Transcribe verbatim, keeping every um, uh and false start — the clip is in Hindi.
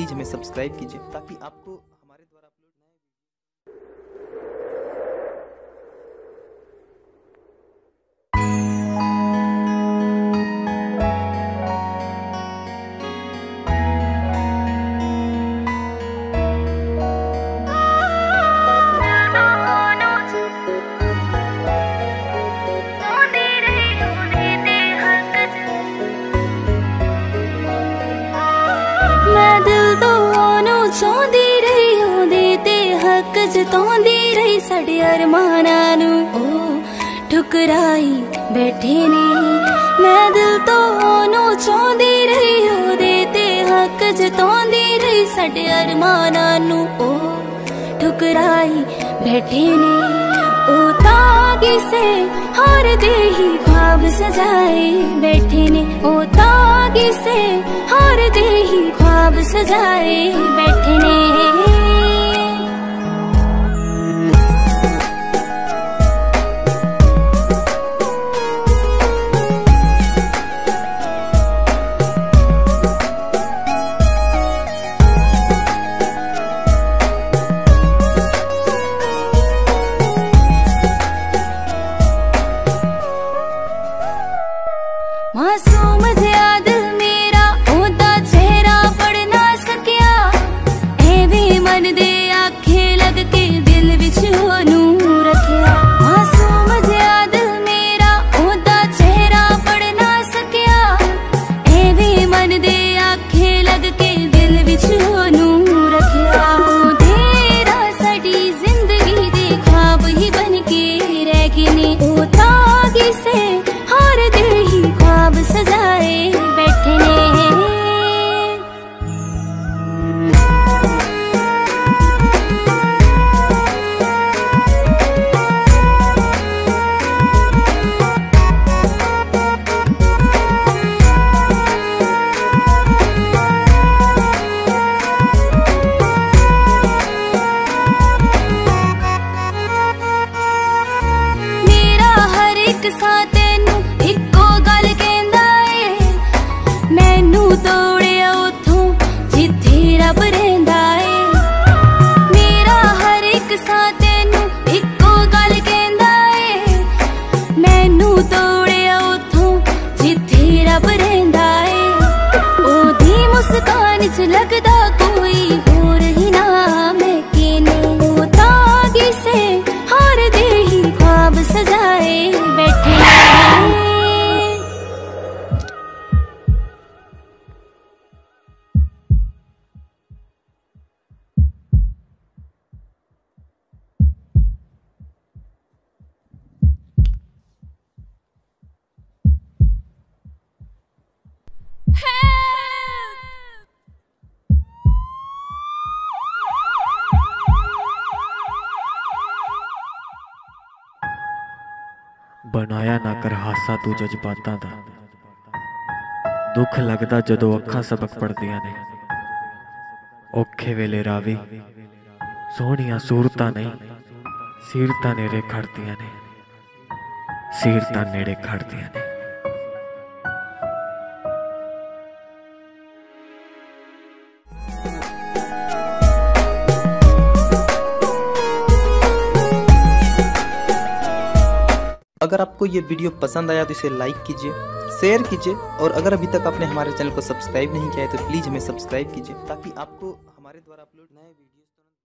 प्लीज़ हमें सब्सक्राइब कीजिए ताकि आपको हमारे द्वारा अपलोड नए जताउंदी रही साडे अरमानां नूं ओ ठुकराई बैठे ने। मैं दिल तो ओनू चाहुंदी रही ओदे ते हक जताउंदी रही साडे अरमानां नूं ओ ठुकराई बैठे ने। ओ तागी से हार दे ही ख्वाब सजाए बैठे ने। ओ तागी से हार दे ही ख्वाब सजाए बैठे ने। मासूम जिहा दिल मेरा ओदा चेहरा पढ़ ना सकिया। एवें मन दे आखे लग के दिल विच ओनू रखिया। मासूम जिहा दिल मेरा ओदा चेहरा पढ़ ना सकिया। एवें मन दे आखे लग के दिल विच ओनू रखिया। तेरा साडी जिंदगी दे ख्वाब ही बन के रह गए ने। ओ तागी से हार दे ही ख्वाब सजाए बैठे ने। मेरा हर एक साथ तोड़िया उथों जिथे रब रहिंदा ए। मेरा हर एक सां तेनू इक्को गल कहंदा ए। मैनू तोड़िया उथों जिथे रब रहिंदा ए। ओदी मुस्कान च लगदा कोई होर ही ना मैं किने। ओ तागी से हार दे ही ख्वाब सजाए बैठे। बनाया ना कर हासा तू जज्बातां दा। दुख लगदा जदों अखां सबक पढ़दियां ने। औखे वेले रावी सोहणियां सूरतां नहीं सीरतां नेड़े खड़दियां ने। सीरतां नेड़े खड़दियां ने। अगर आपको ये वीडियो पसंद आया तो इसे लाइक कीजिए, शेयर कीजिए और अगर अभी तक आपने हमारे चैनल को सब्सक्राइब नहीं किया है तो प्लीज़ हमें सब्सक्राइब कीजिए ताकि आपको हमारे द्वारा अपलोड नए वीडियो